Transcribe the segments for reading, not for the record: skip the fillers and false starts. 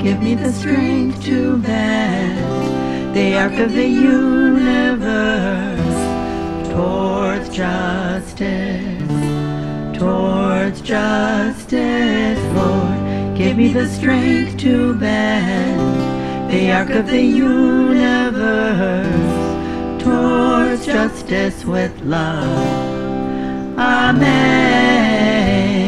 give me the strength to bend the arc of the universe towards justice, towards justice. Lord, give me the strength to bend the arc of the universe towards justice with love. Amen.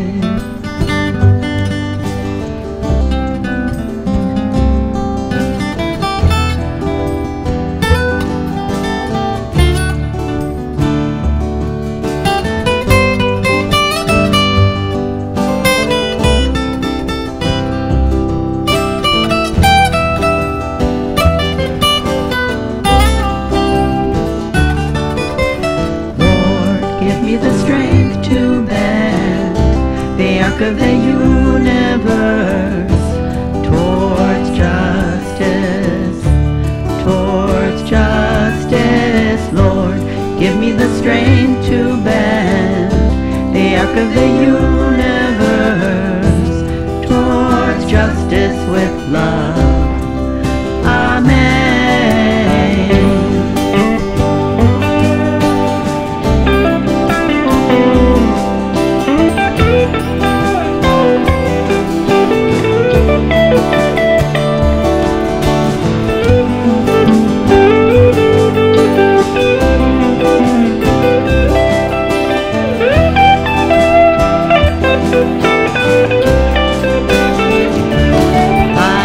The strength to bend the arc of the universe towards justice, towards justice. Lord, give me the strength to bend the arc of the universe towards justice with love. Amen.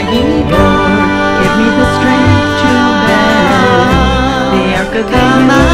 Come on.